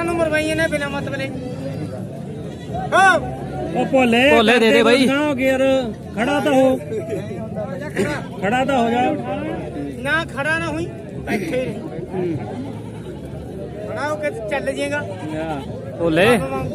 ਸਾਨੂੰ ਮਰਵਾਈਏ ਨੇ ਬਿਨਾ ਮਤਲਬ ओ भोले दे दे भाई यार खड़ा तो हो जा ना खड़ा ना हुई बैठे खड़ा होके चल जाएगा भोले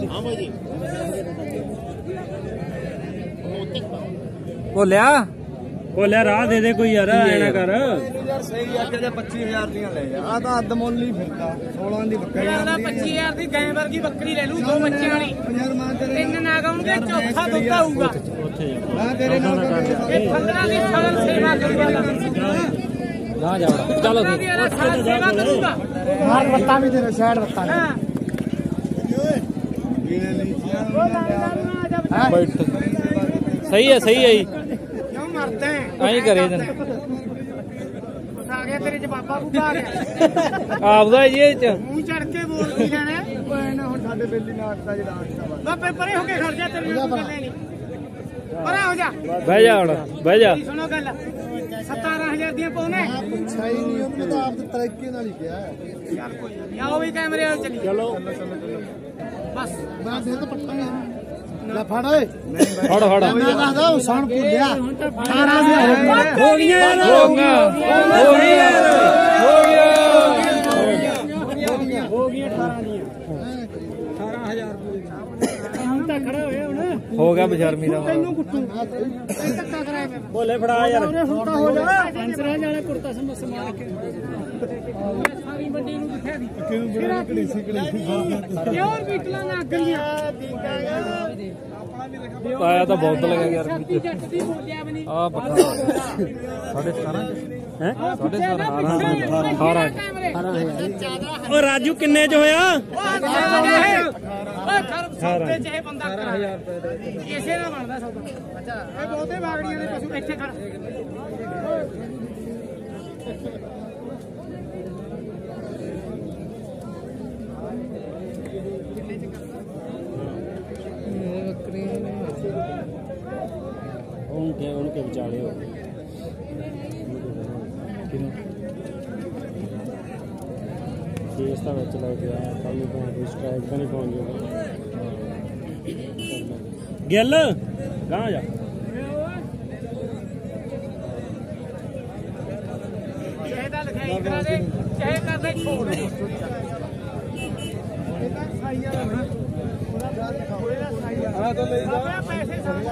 भोलिया भोलिया राह दे दे कोई यार ऐना कर सही आके 25,000 ਦੀਆਂ ਲੈ ਜਾ ਆ ਤਾਂ ਅੱਧ ਮੁੱਲ ਹੀ ਫਿਰਦਾ 16 ਦੀ ਬੱਕਰੀ ਯਾਰ 25,000 ਦੀ ਗਾਂ ਵਰਗੀ ਬੱਕਰੀ ਲੈ ਲੂ 2 ਬੱਚਿਆਂ ਵਾਲੀ ਯਾਰ ਮਾਂ ਤੇਰੇ ਤਿੰਨ ਨਾਗ ਆਉਣਗੇ ਚੌਥਾ ਦੁੱਧ ਆਊਗਾ ਮਾਂ ਤੇਰੇ ਨਾਲ ਇਹ 15 ਦੀ ਸਗਲ ਸੇਵਾ ਕਰੂਗਾ ਨਾ ਜਾ ਚਲੋ ਸੇਵਾ ਕਰੂਗਾ ਮਾਰ ਬੱਤਾ ਵੀ ਤੇਰੇ ਸਾਈਡ ਬੱਤਾ ਹਾਂ सही है जी क्यों मरते हैं आई करे आ गया तेरे च बाबा बूबा आ गया आपदा जी ਮੂੰਹ ਚੜ ਕੇ ਬੋਲ ਵੀ ਲੈਣਾ ਓਏ ਨਾ ਹੁਣ ਸਾਡੇ ਬੇਲੀ ਨਾਟਦਾ ਜਿਹੜਾ ਆਟਾ ਵਾ ਬਾਪੇ ਪਰੇ ਹੋ ਕੇ ਖੜ ਜਾ ਤੇਰੇ ਨਾਲ ਕੋਈ ਗੱਲ ਨਹੀਂ ਪਰੇ ਹੋ ਜਾ ਬਹਿ ਜਾ ਹੁਣ ਬਹਿ ਜਾ ਸੁਣੋ ਗੱਲ 17,000 ਦੀਆਂ ਪਾਉਨੇ ਪੁੱਛਿਆ ਹੀ ਨਹੀਂ ਉਹਨੂੰ ਤਾਂ ਆਪ ਤੇ ਤਰੀਕੇ ਨਾਲ ਹੀ ਕਿਹਾ ਚੱਲ ਕੋਈ ਨਹੀਂ ਆਓ ਵੀ ਕੈਮਰੇ ਵਾਲ ਚਲੀ ਚਲੋ ਬਸ ਮੈਂ ਦੇ ਤਾਂ ਪੱਟਾ ਲੈ ਫੜ ਓਏ ਫੜ ਮੈਂ ਦੱਸਦਾ ਹੁਸਨ ਭੁੱਲਿਆ 18,000 ਹੋ ਗਿਆ हो गया बेशर्मी का ਤੈਨੂੰ ਕੁੱਟੂ ਧੱਕਾ ਕਰਾਇਆ ਮੈਂ भोले फड़ा यार ਹੁਣ ਹੋ ਜਾ ਪੰਸਰਾ ਜਾਲੇ ਕੁਰਤਾ ਸਮਸ ਮਾਰ ਕੇ ਸਾਰੀ ਮੰਡੀ ਨੂੰ ਦਿਖਾ ਦੀ ਕਿਉਂ ਬੜਾ ਘੜੀਸੀ ਯਾਰ ਬਿਟਲਾ ਨਾ ਗਲੀਆਂ आया तो बहुत लगा यार ਛਾਤੀ ਜੱਟ ਦੀ ਬੋਲਿਆ ਵੀ ਨਹੀਂ आ पक्का 17.5 हैं 18 और राजू किन्ने च होया ਸੌਦੇ ਚ ਇਹ ਬੰਦਾ 18,000 ਰੁਪਏ ਇਸੇ ਨਾਲ ਬਣਦਾ ਸੌਦਾ ਅੱਛਾ ਇਹ ਬਹੁਤੇ ਬਾਗੜੀਆਂ ਦੇ ਪਸ਼ੂ ਇੱਥੇ ਖੜ उनके विचारे हो केस का लग गया कल स्ट्राइक तो नहीं पहुंच जाएगा गिल कहाँ जा ਚਾਹੇ ਤਾਂ ਲਿਖਾਈ ਕਰਾ ਦੇ ਚਾਹੇ ਕਰ ਦੇ ਛੋੜ ਆ ਤਾਂ ਲੈ ਜਾ ਪੈਸੇ ਸਾਰੇ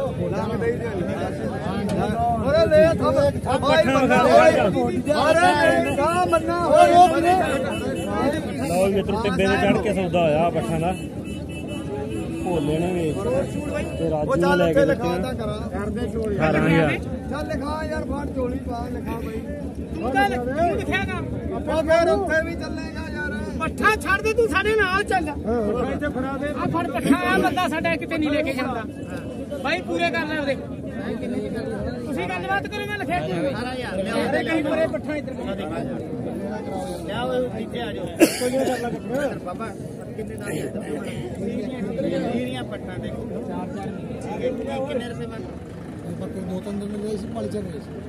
ਓਏ ਲੈ ਥਾ ਭਾਈ ਅਰੇ ਕਾ ਮੰਨਾ ਓਏ लो मित्र टिब्बे ने चढ़ के सौदा होया पट्ठा का भोले ने ते राजू ने लेके लिखा ਤਾਂ ਕਰਾਂ ਕਰਦੇ ਚੋਲੀ 18,000 ਚੱਲ ਲਿਖਾ ਯਾਰ ਫਾੜ ਚੋਲੀ ਪਾ ਲਿਖਾ ਬਾਈ ਤੂੰ ਗੱਲ ਕਿਉਂ ਲਿਖਿਆਗਾ ਆਪਾਂ ਫੇਰ ਉੱਥੇ ਵੀ ਚੱਲੇਗਾ ਯਾਰ ਪੱਠਾ ਛੱਡ ਦੇ ਤੂੰ ਸਾਡੇ ਨਾਲ ਚੱਲ ਇੱਥੇ ਫੜਾ ਦੇ ਆ ਫੜ ਪੱਠਾ ਆ ਬੰਦਾ ਸਾਡਾ ਕਿਤੇ ਨਹੀਂ ਲੈ ਕੇ ਜਾਂਦਾ ਬਾਈ ਪੂਰੇ ਕਰ ਲੈ ਉਹਦੇ ਤੁਸੀਂ ਗੱਲਬਾਤ ਕਰੋ ਮੈਂ ਲਿਖਿਆ ਲਿਆਦੇ ਕਹੀਂ ਪਰੇ ਪੱਠਾ ਇੱਧਰ ਲਿਆ ਉਹ ਇੱਥੇ ਆ ਜਾਓ ਕੋਈ ਨਾ ਕਰ ਲੈ ਬਾਬਾ ਕਿੰਨੇ ਦਾ ਨੀਰੀਆਂ ਪੱਠਾ ਦੇਖੋ 4 ਕਿੰਨੇ ਰੁਪਏ ਮੰਗ ਬੱਕਰੀ 2-3 ਦਿਨ ਲਈ ਸੀ ਪਲ ਚੱਲ ਰਹੀ ਸੀ